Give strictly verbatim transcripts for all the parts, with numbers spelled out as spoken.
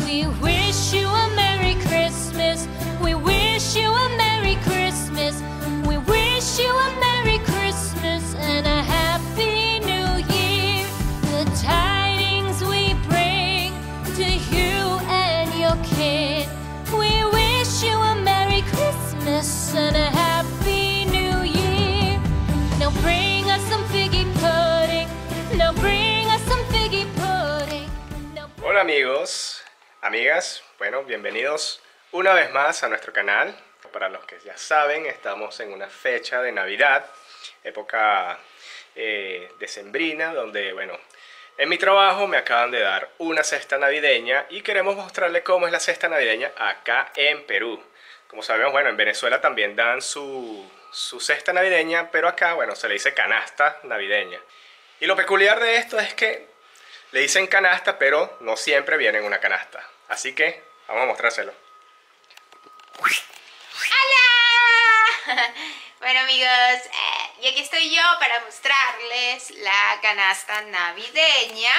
We wish you a Merry Christmas. We wish you a Merry Christmas. We wish you a Merry Christmas and a Happy New Year. The tidings we bring to you and your kid. We wish you a Merry Christmas and a Happy New Year. Now bring us some figgy pudding. Now bring us some figgy pudding. Now Hola amigos, amigas, bueno, bienvenidos una vez más a nuestro canal. Para los que ya saben, estamos en una fecha de Navidad, época eh, decembrina, donde, bueno, en mi trabajo me acaban de dar una cesta navideña y queremos mostrarles cómo es la cesta navideña acá en Perú. Como sabemos, bueno, en Venezuela también dan su, su cesta navideña, pero acá, bueno, se le dice canasta navideña. Y lo peculiar de esto es que le dicen canasta, pero no siempre viene en una canasta. Así que vamos a mostrárselo. ¡Hola! Bueno amigos, eh, y aquí estoy yo para mostrarles la canasta navideña.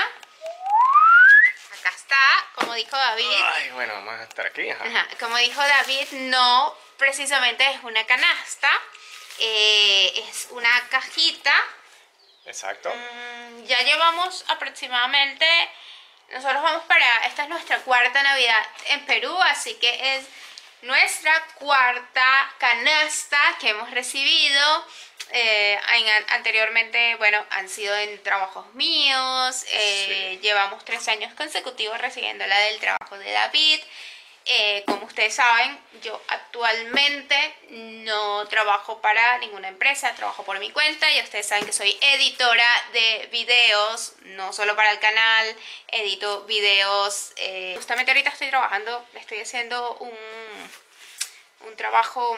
Acá está, como dijo David. Ay, bueno, vamos a estar aquí. Ajá. Ajá, como dijo David, no precisamente es una canasta, eh, es una cajita. Exacto. Mm, ya llevamos aproximadamente, nosotros vamos para, esta es nuestra cuarta Navidad en Perú, así que es nuestra cuarta canasta que hemos recibido. Eh, en, anteriormente, bueno, han sido en trabajos míos. eh, Sí. Llevamos tres años consecutivos recibiendo la del trabajo de David. Eh, como ustedes saben, yo actualmente no trabajo para ninguna empresa, trabajo por mi cuenta. Y ustedes saben que soy editora de videos, no solo para el canal, edito videos. Eh, justamente ahorita estoy trabajando, estoy haciendo un, un trabajo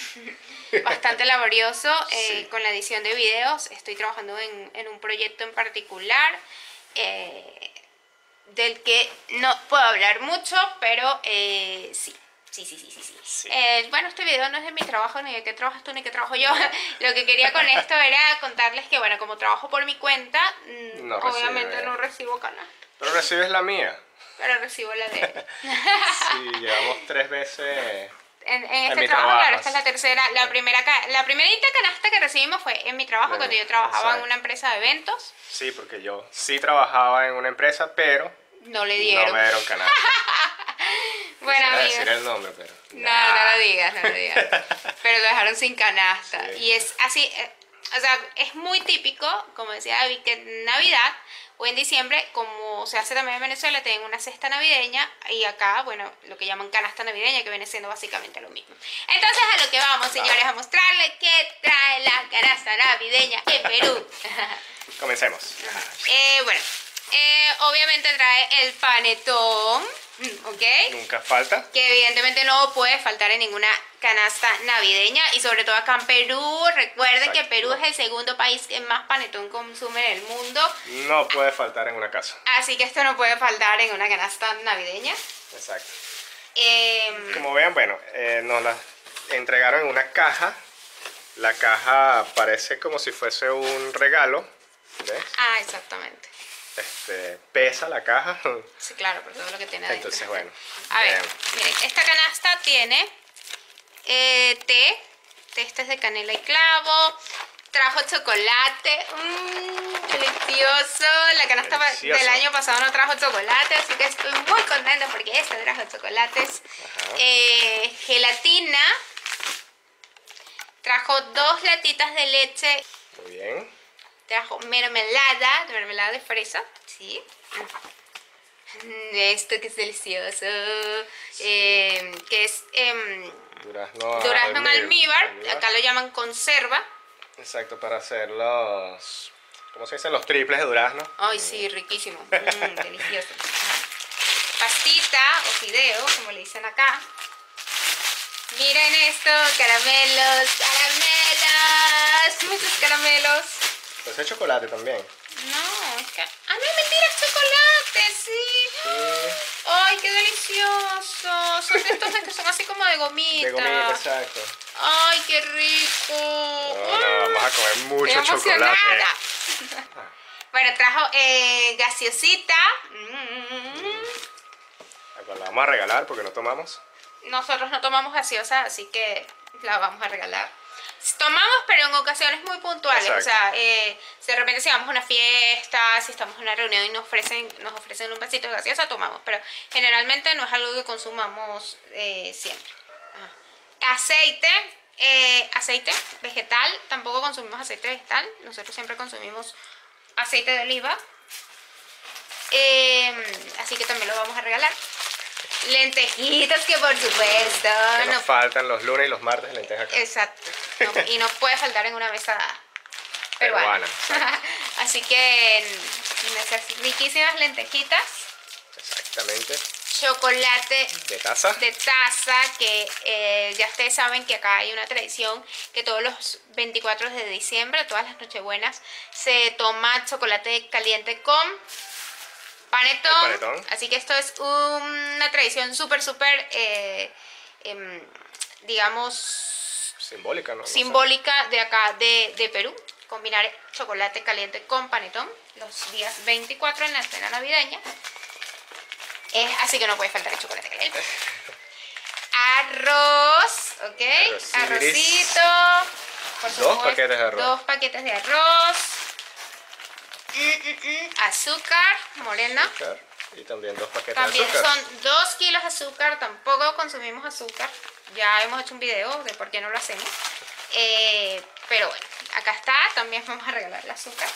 bastante laborioso eh, Sí. con la edición de videos. Estoy trabajando en, en un proyecto en particular. Eh, del que no puedo hablar mucho, pero eh, sí, sí, sí, sí, sí, sí. Sí. Eh, bueno, este video no es de mi trabajo, ni de qué trabajas tú, ni qué trabajo yo. Lo que quería con esto era contarles que, bueno, como trabajo por mi cuenta, mm, No obviamente recibe. no recibo canasta, Pero recibes la mía. pero recibo la de él. Sí, llevamos tres veces. En, en este mi trabajo, trabajo, claro, esta es la tercera, la primera, ca- la primerita canasta que recibimos fue en mi trabajo, Bueno, cuando yo trabajaba en exacto. una empresa de eventos. Sí, porque yo sí trabajaba en una empresa, pero No le dieron. no me dieron canasta. Bueno, Quisiera amigos. decir el nombre, pero. No, no lo digas, no lo digas. Pero lo dejaron sin canasta. Sí. Y es así, eh, o sea, es muy típico, como decía David, que en Navidad o en diciembre, como se hace también en Venezuela, tienen una cesta navideña. Y acá, bueno, lo que llaman canasta navideña, que viene siendo básicamente lo mismo. Entonces, a lo que vamos, señores, a mostrarles qué trae la canasta navideña en Perú. Comencemos. eh, bueno, eh, obviamente trae el panetón, ¿ok? Nunca falta. Que evidentemente no puede faltar en ninguna canasta navideña, y sobre todo acá en Perú. Recuerden Exacto. que Perú es el segundo país que más panetón consume en el mundo, No puede faltar en una casa. así que esto no puede faltar en una canasta navideña. Exacto. Eh, Como vean, bueno, eh, nos la entregaron en una caja. La caja parece como si fuese un regalo. ¿Ves? ah, exactamente. Este, pesa la caja. Sí, claro, por todo lo que tiene adentro. Entonces, bueno. A ver, vean. miren, esta canasta tiene eh, té, té este es de canela y clavo, trajo chocolate, mmm, delicioso. La canasta pa- Delicioso. del año pasado no trajo chocolate, así que estoy muy contenta porque esta trajo chocolates. Ajá. Eh, gelatina, trajo dos latitas de leche, Muy bien. trajo mermelada, mermelada de fresa, ¿sí? Mm, Esto que es delicioso, eh, que es em, Durazno, durazno en almíbar, almíbar. acá lo llaman conserva. Exacto, para hacer los... ¿Cómo se dicen? Los triples de durazno. Ay, sí, riquísimo, mm, delicioso. Pastita o fideo, como le dicen acá. Miren esto, caramelos, caramelos, muchos caramelos. Pues es chocolate también. No, es que... ¡Ah, no, mentira, es chocolate! Sí. Sí. ¡Ay, qué delicioso! Son de estos que son así como de gomita. De gomita, exacto. ¡Ay, qué rico! No, no, vamos a comer mucho Estoy chocolate. emocionada. Bueno, trajo eh, gaseosita. Mm. La vamos a regalar porque no tomamos. Nosotros no tomamos gaseosa, así que la vamos a regalar. Tomamos, pero en ocasiones muy puntuales. Exacto. O sea, eh, si de repente si vamos a una fiesta, si estamos en una reunión y nos ofrecen, nos ofrecen un vasito de gaseosa, tomamos. Pero generalmente no es algo que consumamos eh, siempre. Ajá. Aceite, eh, aceite vegetal. Tampoco consumimos aceite vegetal. Nosotros siempre consumimos aceite de oliva. Eh, así que también lo vamos a regalar. Lentejitas, que por supuesto Que nos no faltan los lunes y los martes lentejas acá. Exacto. No, y no puede faltar en una mesa peruana. Peruana, Así que nuestras riquísimas lentejitas. Exactamente. Chocolate De taza. de taza, que eh, ya ustedes saben que acá hay una tradición que todos los veinticuatro de diciembre, todas las nochebuenas, se toma chocolate caliente con panetón. panetón. Así que esto es una tradición súper, súper, eh, eh, digamos, Simbólica, ¿no? No sé. simbólica de acá de, de Perú. Combinar chocolate caliente con panetón los días veinticuatro en la cena navideña. Eh, así que no puede faltar el chocolate caliente. Arroz, ¿ok? Arrociris. Arrocito. Por Dos supuesto, paquetes de arroz. Dos paquetes de arroz. Mm, mm, mm. Azúcar morena. Azúcar. Y también dos paquetes También de azúcar. son dos kilos de azúcar. Tampoco consumimos azúcar. Ya hemos hecho un video de por qué no lo hacemos. Eh, pero bueno, acá está. También vamos a regalar el azúcar.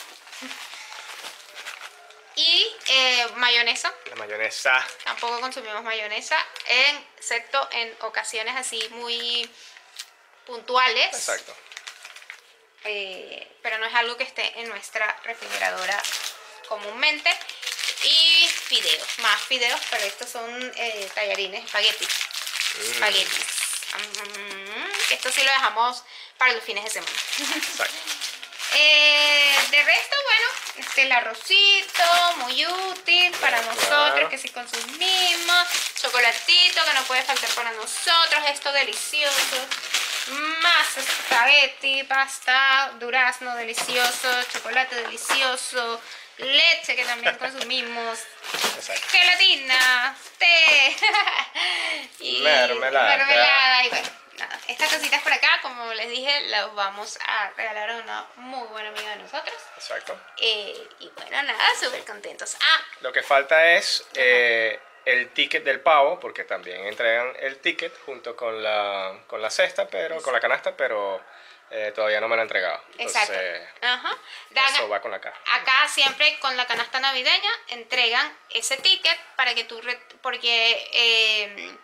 Y eh, mayonesa. La mayonesa. Tampoco consumimos mayonesa, en, excepto en ocasiones así muy puntuales. Exacto. Eh, pero no es algo que esté en nuestra refrigeradora comúnmente. Y fideos, más fideos, pero estos son eh, tallarines, espaguetis. Mm. Espaguetis. Mm, estos sí lo dejamos para los fines de semana. Exacto. Eh, de resto, bueno, este, el arrocito, muy útil para Claro. nosotros, que sí consumimos. Chocolatito, que no puede faltar para nosotros. Esto delicioso. Más espagueti, pasta, durazno delicioso, chocolate delicioso, leche que también consumimos, Exacto. gelatina, té y Mermelada. mermelada y bueno, nada. Estas cositas por acá, como les dije, las vamos a regalar a una muy buena amiga de nosotros. Exacto. Eh, y bueno, nada, súper contentos. Ah, Lo que falta es eh, el ticket del pavo, porque también entregan el ticket junto con la, con la cesta, pero con la canasta, pero eh, todavía no me lo han entregado. exacto. Entonces, Ajá. Dan- eso va con la caja. Acá siempre con la canasta navideña entregan ese ticket para que tú, re- porque eh,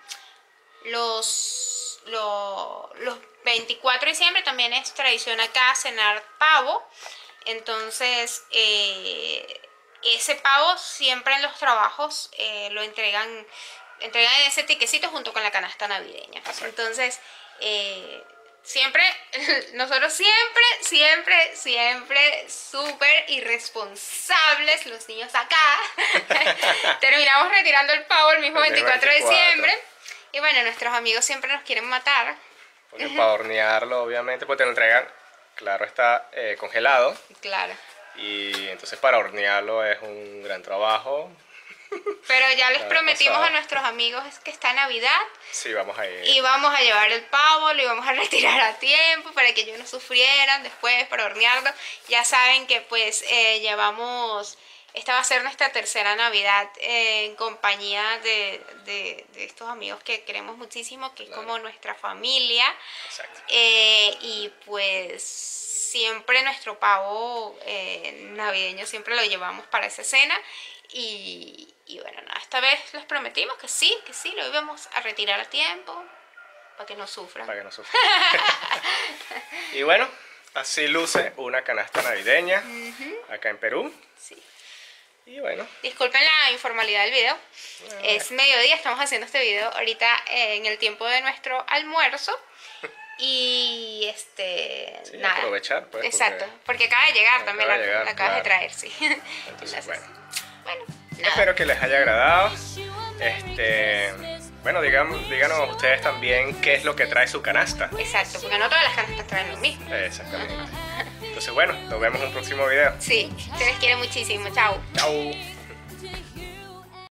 los, lo- los veinticuatro de diciembre también es tradición acá cenar pavo. Entonces, eh, ese pavo siempre en los trabajos eh, lo entregan, entregan ese tiquecito junto con la canasta navideña. Entonces, eh, siempre, nosotros siempre, siempre, siempre súper irresponsables los niños acá. Terminamos retirando el pavo el mismo El mismo veinticuatro de veinticuatro. diciembre. Y bueno, nuestros amigos siempre nos quieren matar. Porque para hornearlo, obviamente, pues te lo entregan, claro, está eh, congelado. Claro. Y entonces para hornearlo es un gran trabajo. Pero ya les La vez prometimos pasada. a nuestros amigos es que está Navidad Sí, vamos a ir. y vamos a llevar el pavo, lo íbamos a retirar a tiempo para que ellos no sufrieran después para hornearlo. Ya saben que pues eh, llevamos, esta va a ser nuestra tercera Navidad eh, en compañía de, de, de estos amigos que queremos muchísimo, que es Claro. como nuestra familia. Exacto. Eh, y pues siempre nuestro pavo eh, navideño siempre lo llevamos para esa cena. Y, y bueno, nada, esta vez les prometimos que sí, que sí, lo íbamos a retirar a tiempo para que no sufran. Para que no sufra. Y bueno, así luce una canasta navideña acá en Perú. Sí. Y bueno, Disculpen la informalidad del video. Es mediodía, estamos haciendo este video ahorita eh, en el tiempo de nuestro almuerzo. Y este, sí, nada. aprovechar, pues. Exacto, porque- porque acaba de llegar acaba también, de la, llegar, la acabas de claro. traer, sí. Entonces, bueno, nada. Espero que les haya agradado. Este, bueno, digan, díganos ustedes también qué es lo que trae su canasta. Exacto, porque no todas las canastas traen lo mismo. Exactamente. Entonces, bueno, nos vemos en un próximo video. Sí, se les quiere muchísimo. Chao. Chao.